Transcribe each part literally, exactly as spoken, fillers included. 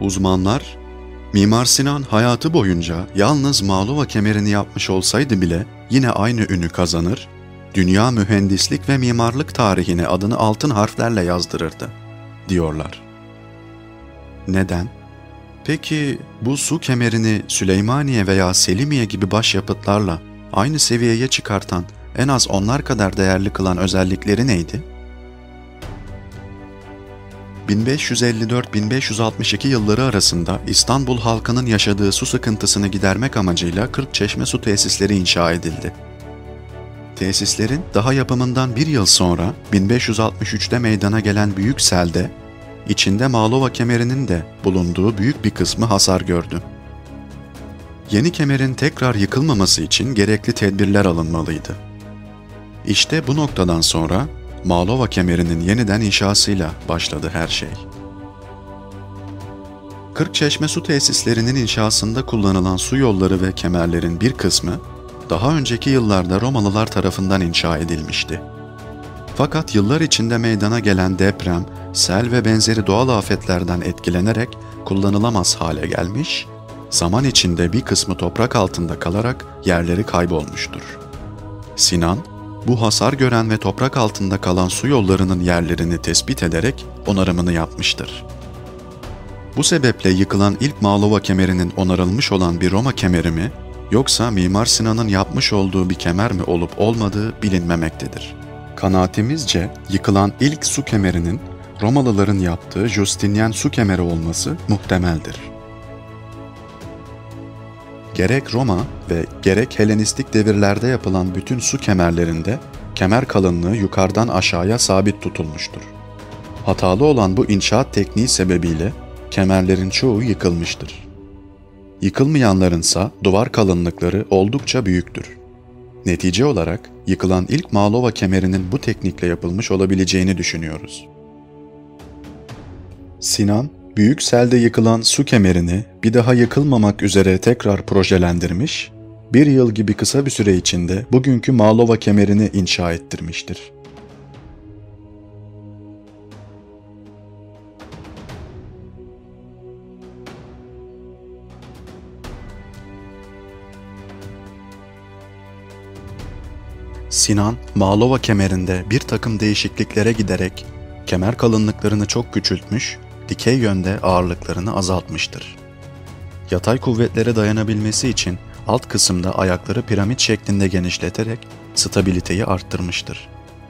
Uzmanlar, Mimar Sinan hayatı boyunca yalnız Mağlova kemerini yapmış olsaydı bile yine aynı ünü kazanır, dünya mühendislik ve mimarlık tarihine adını altın harflerle yazdırırdı, diyorlar. Neden? Peki bu su kemerini Süleymaniye veya Selimiye gibi başyapıtlarla aynı seviyeye çıkartan, en az onlar kadar değerli kılan özellikleri neydi? bin beş yüz elli dört bin beş yüz altmış iki yılları arasında İstanbul halkının yaşadığı su sıkıntısını gidermek amacıyla Kırkçeşme su tesisleri inşa edildi. Tesislerin daha yapımından bir yıl sonra bin beş yüz altmış üçte meydana gelen büyük selde, içinde Mağlova kemerinin de bulunduğu büyük bir kısmı hasar gördü. Yeni kemerin tekrar yıkılmaması için gerekli tedbirler alınmalıydı. İşte bu noktadan sonra Mağlova kemerinin yeniden inşasıyla başladı her şey. Kırkçeşme su tesislerinin inşasında kullanılan su yolları ve kemerlerin bir kısmı daha önceki yıllarda Romalılar tarafından inşa edilmişti. Fakat yıllar içinde meydana gelen deprem, sel ve benzeri doğal afetlerden etkilenerek kullanılamaz hale gelmiş, zaman içinde bir kısmı toprak altında kalarak yerleri kaybolmuştur. Sinan, bu hasar gören ve toprak altında kalan su yollarının yerlerini tespit ederek onarımını yapmıştır. Bu sebeple yıkılan ilk Mağlova kemerinin onarılmış olan bir Roma kemeri mi, yoksa Mimar Sinan'ın yapmış olduğu bir kemer mi olup olmadığı bilinmemektedir. Kanaatimizce yıkılan ilk su kemerinin Romalıların yaptığı Justinian su kemeri olması muhtemeldir. Gerek Roma ve gerek Helenistik devirlerde yapılan bütün su kemerlerinde kemer kalınlığı yukarıdan aşağıya sabit tutulmuştur. Hatalı olan bu inşaat tekniği sebebiyle kemerlerin çoğu yıkılmıştır. Yıkılmayanlarınsa duvar kalınlıkları oldukça büyüktür. Netice olarak yıkılan ilk Mağlova kemerinin bu teknikle yapılmış olabileceğini düşünüyoruz. Sinan, büyük selde yıkılan su kemerini bir daha yıkılmamak üzere tekrar projelendirmiş, bir yıl gibi kısa bir süre içinde bugünkü Mağlova kemerini inşa ettirmiştir. Sinan, Mağlova kemerinde bir takım değişikliklere giderek kemer kalınlıklarını çok küçültmüş, dikey yönde ağırlıklarını azaltmıştır. Yatay kuvvetlere dayanabilmesi için alt kısımda ayakları piramit şeklinde genişleterek stabiliteyi arttırmıştır.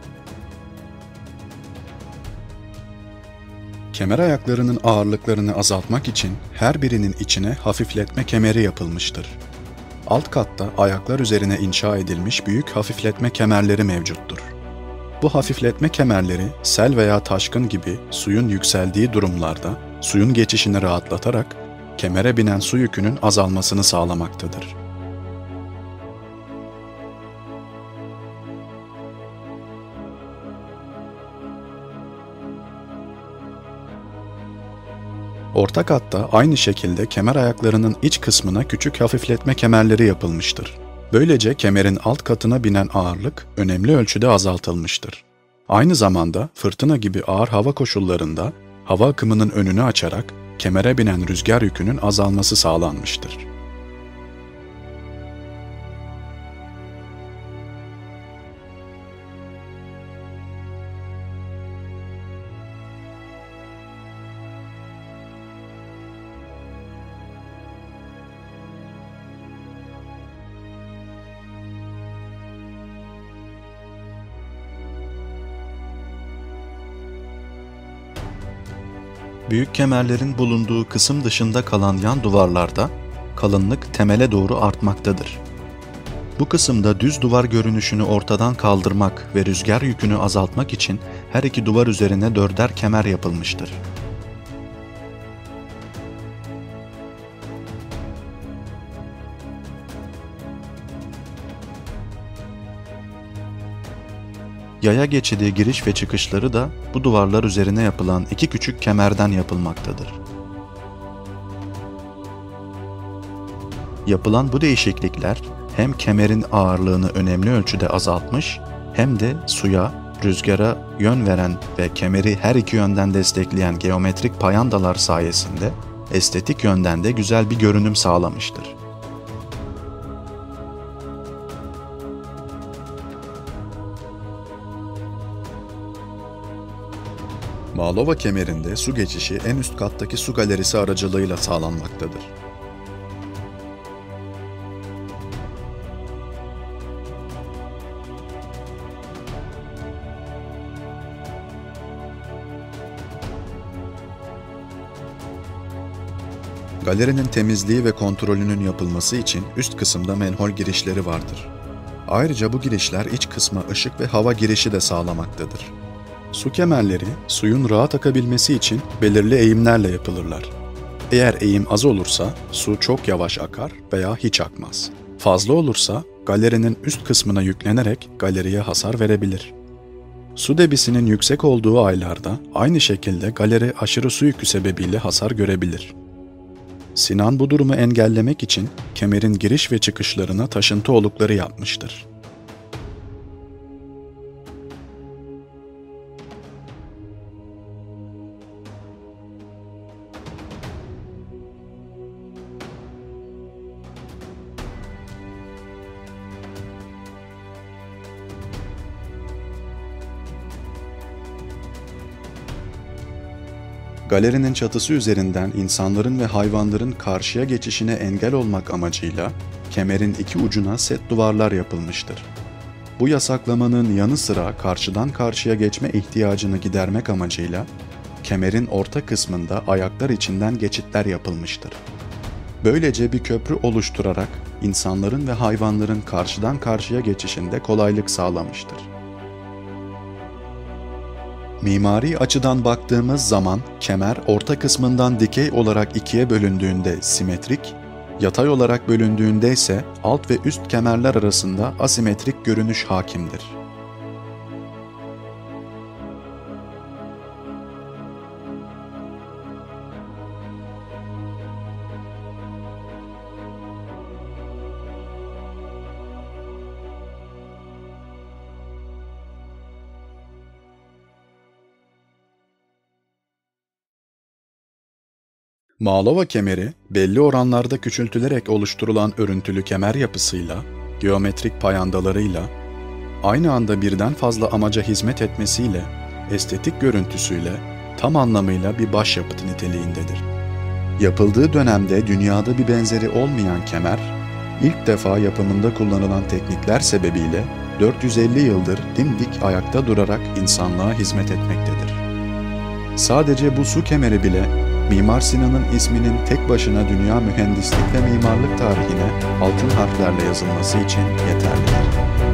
Kemer ayaklarının ağırlıklarını azaltmak için her birinin içine hafifletme kemeri yapılmıştır. Alt katta ayaklar üzerine inşa edilmiş büyük hafifletme kemerleri mevcuttur. Bu hafifletme kemerleri sel veya taşkın gibi suyun yükseldiği durumlarda suyun geçişini rahatlatarak kemere binen su yükünün azalmasını sağlamaktadır. Orta katta aynı şekilde kemer ayaklarının iç kısmına küçük hafifletme kemerleri yapılmıştır. Böylece kemerin alt katına binen ağırlık önemli ölçüde azaltılmıştır. Aynı zamanda fırtına gibi ağır hava koşullarında hava akımının önünü açarak kemere binen rüzgar yükünün azalması sağlanmıştır. Büyük kemerlerin bulunduğu kısım dışında kalan yan duvarlarda kalınlık temele doğru artmaktadır. Bu kısımda düz duvar görünüşünü ortadan kaldırmak ve rüzgar yükünü azaltmak için her iki duvar üzerine dörder kemer yapılmıştır. Yaya geçidi giriş ve çıkışları da bu duvarlar üzerine yapılan iki küçük kemerden yapılmaktadır. Yapılan bu değişiklikler hem kemerin ağırlığını önemli ölçüde azaltmış hem de suya, rüzgara yön veren ve kemeri her iki yönden destekleyen geometrik payandalar sayesinde estetik yönden de güzel bir görünüm sağlamıştır. Mağlova kemerinde su geçişi en üst kattaki su galerisi aracılığıyla sağlanmaktadır. Galerinin temizliği ve kontrolünün yapılması için üst kısımda manhol girişleri vardır. Ayrıca bu girişler iç kısma ışık ve hava girişi de sağlamaktadır. Su kemerleri, suyun rahat akabilmesi için belirli eğimlerle yapılırlar. Eğer eğim az olursa su çok yavaş akar veya hiç akmaz. Fazla olursa galerinin üst kısmına yüklenerek galeriye hasar verebilir. Su debisinin yüksek olduğu aylarda aynı şekilde galeri aşırı su yükü sebebiyle hasar görebilir. Sinan bu durumu engellemek için kemerin giriş ve çıkışlarına taşıntı olukları yapmıştır. Galerinin çatısı üzerinden insanların ve hayvanların karşıya geçişine engel olmak amacıyla kemerin iki ucuna set duvarlar yapılmıştır. Bu yasaklamanın yanı sıra karşıdan karşıya geçme ihtiyacını gidermek amacıyla kemerin orta kısmında ayaklar içinden geçitler yapılmıştır. Böylece bir köprü oluşturarak insanların ve hayvanların karşıdan karşıya geçişinde kolaylık sağlamıştır. Mimari açıdan baktığımız zaman kemer orta kısmından dikey olarak ikiye bölündüğünde simetrik, yatay olarak bölündüğünde ise alt ve üst kemerler arasında asimetrik görünüş hakimdir. Mağlova kemeri, belli oranlarda küçültülerek oluşturulan örüntülü kemer yapısıyla, geometrik payandalarıyla, aynı anda birden fazla amaca hizmet etmesiyle, estetik görüntüsüyle tam anlamıyla bir başyapıt niteliğindedir. Yapıldığı dönemde dünyada bir benzeri olmayan kemer, ilk defa yapımında kullanılan teknikler sebebiyle dört yüz elli yıldır dimdik ayakta durarak insanlığa hizmet etmektedir. Sadece bu su kemeri bile Mimar Sinan'ın isminin tek başına dünya mühendislik ve mimarlık tarihine altın harflerle yazılması için yeterlidir.